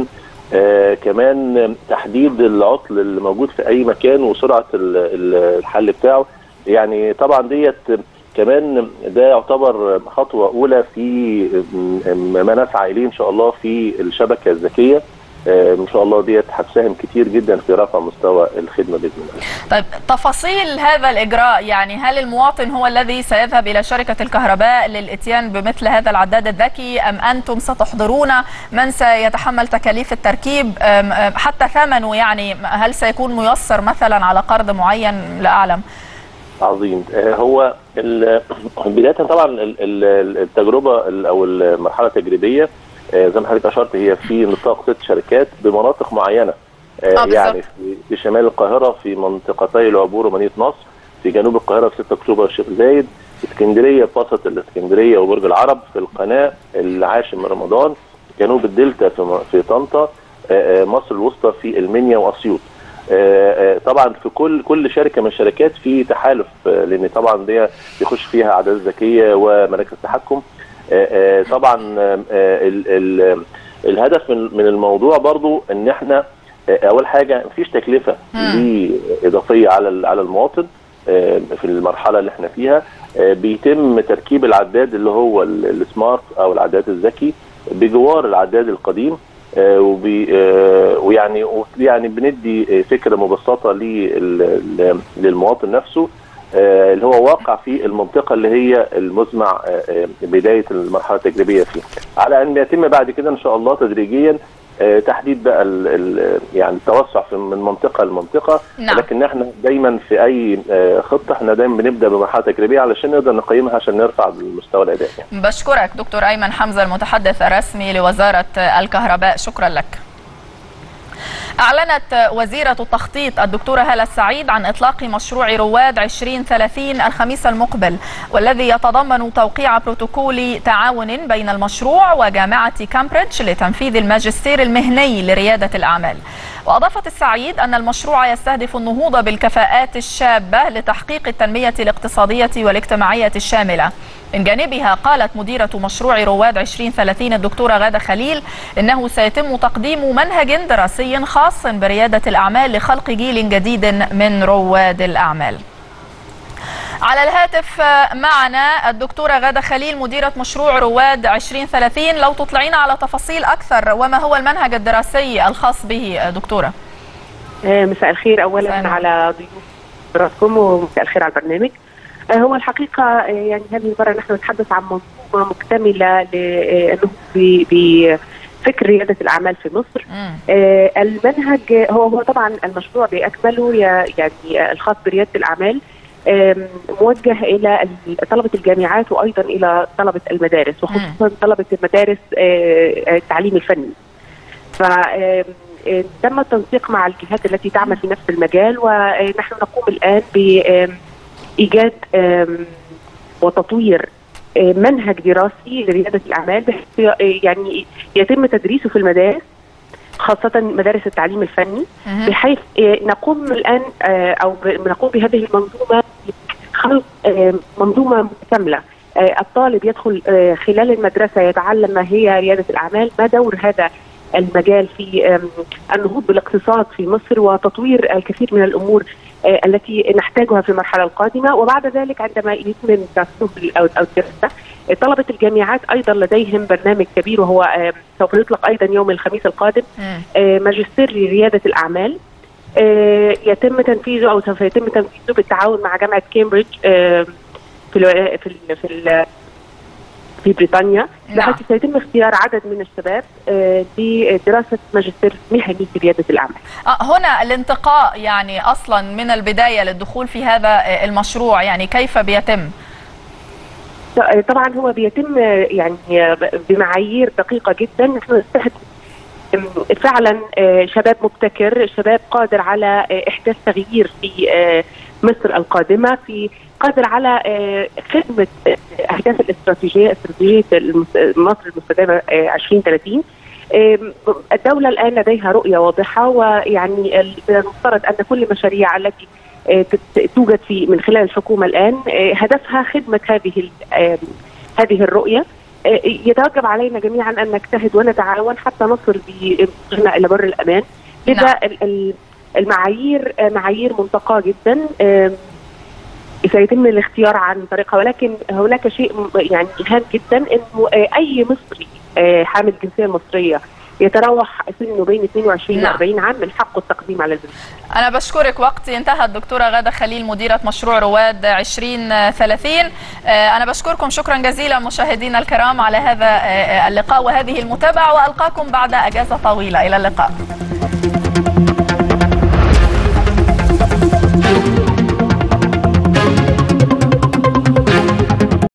كمان تحديد العطل اللي موجود في أي مكان وسرعة الحل بتاعه. يعني طبعا ديت كمان ده يعتبر خطوة أولى في ما نسعى إليه إن شاء الله في الشبكة الذكية. ان شاء الله ديت هتساهم كتير جدا في رفع مستوى الخدمه باذن الله. طيب تفاصيل هذا الاجراء، يعني هل المواطن هو الذي سيذهب الى شركه الكهرباء للاتيان بمثل هذا العداد الذكي، ام انتم ستحضرون من سيتحمل تكاليف التركيب، حتى ثمنه يعني هل سيكون ميسر مثلا على قرض معين؟ لا اعلم. عظيم. هو بدايه طبعا التجربه او المرحله التجريبيه زي ما حضرتك اشرت هي في نطاق ست شركات بمناطق معينه. آه يعني في شمال القاهره في منطقتي العبور ومدينه نصر، في جنوب القاهره في ستة اكتوبر الشيخ زايد، في اسكندريه في وسط الاسكندريه وبرج العرب، في القناه العاشر من رمضان، جنوب الدلتا في في طنطا، آه مصر الوسطى في المنيا واسيوط. آه طبعا في كل كل شركه من الشركات في تحالف، آه لان طبعا دي بيخش فيها اعداد ذكيه ومراكز تحكم. آه طبعا آه ال ال الهدف من الموضوع برضو ان احنا آه اول حاجه مفيش تكلفه اضافيه على على المواطن آه في المرحله اللي احنا فيها. آه بيتم تركيب العداد اللي هو السمارت او العداد الذكي بجوار العداد القديم، آه وبي آه ويعني يعني بندي فكره مبسطه للمواطن نفسه آه اللي هو واقع في المنطقه اللي هي المزمع آه بدايه المرحله التجريبيه فيه، على ان يتم بعد كده ان شاء الله تدريجيا آه تحديد بقى ال ال يعني التوسع من منطقه لمنطقه. نعم. لكن احنا دايما في اي آه خطه احنا دايما بنبدا بمرحله تجريبيه علشان نقدر نقيمها عشان نرفع المستوى الاداء. يعني. بشكرك دكتور ايمن حمزه المتحدث الرسمي لوزاره الكهرباء، شكرا لك. أعلنت وزيرة التخطيط الدكتورة هالة السعيد عن إطلاق مشروع رواد عشرين ثلاثين الخميس المقبل، والذي يتضمن توقيع بروتوكول تعاون بين المشروع وجامعة كامبريدج لتنفيذ الماجستير المهني لريادة الأعمال. وأضافت السعيد أن المشروع يستهدف النهوض بالكفاءات الشابة لتحقيق التنمية الاقتصادية والاجتماعية الشاملة. من جانبها قالت مديرة مشروع رواد عشرين ثلاثين الدكتورة غادة خليل إنه سيتم تقديم منهج دراسي خاص بريادة الأعمال لخلق جيل جديد من رواد الأعمال. على الهاتف معنا الدكتورة غادة خليل مديرة مشروع رواد عشرين ثلاثين، لو تطلعينا على تفاصيل أكثر وما هو المنهج الدراسي الخاص به دكتورة؟ مساء الخير أولا سنة. على ضيوف حضراتكم ومساء الخير على البرنامج. هو الحقيقة يعني هذه المرة نحن نتحدث عن منظومة مكتملة بفكر ريادة الأعمال في مصر. آه المنهج هو هو طبعا المشروع بأكمله يعني الخاص بريادة الأعمال موجه إلى طلبة الجامعات وأيضا إلى طلبة المدارس، وخصوصا طلبة المدارس التعليم الفني. فتم التنسيق مع الجهات التي تعمل في نفس المجال، ونحن نقوم الآن ب إيجاد وتطوير منهج دراسي لريادة الأعمال بحيث يعني يتم تدريسه في المدارس، خاصة مدارس التعليم الفني، بحيث نقوم الآن أو نقوم بهذه المنظومة خلق منظومة كاملة. الطالب يدخل خلال المدرسة يتعلم ما هي ريادة الأعمال، ما دور هذا المجال في النهوض بالاقتصاد في مصر وتطوير الكثير من الأمور التي نحتاجها في المرحلة القادمة. وبعد ذلك عندما يتم تسليم أو الدراسة، طلبة الجامعات أيضا لديهم برنامج كبير وهو سوف يطلق أيضا يوم الخميس القادم، ماجستير ريادة الأعمال، يتم تنفيذه أو سوف يتم تنفيذه بالتعاون مع جامعة كامبريدج في ال في ال في, ال في بريطانيا، بحيث سيتم اختيار عدد من الشباب لدراسة ماجستير مهني في ريادة الأعمال. هنا الانتقاء يعني أصلا من البداية للدخول في هذا المشروع يعني كيف بيتم؟ طبعا هو بيتم يعني بمعايير دقيقة جدا. نحن نستهدف فعلا شباب مبتكر، شباب قادر على إحداث تغيير في مصر القادمة، في قادر على خدمة أهداف الاستراتيجية استراتيجية مصر المستدامة عشرين ثلاثين. الدولة الآن لديها رؤية واضحة، ويعني من المفترض أن كل المشاريع التي توجد في من خلال الحكومة الآن هدفها خدمة هذه هذه الرؤيه. يتوجب علينا جميعا ان نجتهد ونتعاون حتى نصل بنا الى بر الامان. لذا المعايير معايير منتقاه جدا سيتم الاختيار عن طريقها، ولكن هناك شيء يعني هام جدا انه اي مصري حامل الجنسيه المصريه يتراوح سنه بين اثنين وعشرين و أربعين عام من حقه التقديم على الجنسيه. أنا بشكرك، وقتي انتهى. الدكتورة غادة خليل مديرة مشروع رواد عشرين ثلاثين. أنا بشكركم شكرا جزيلا مشاهدينا الكرام على هذا اللقاء وهذه المتابعة، وألقاكم بعد أجازة طويلة. إلى اللقاء.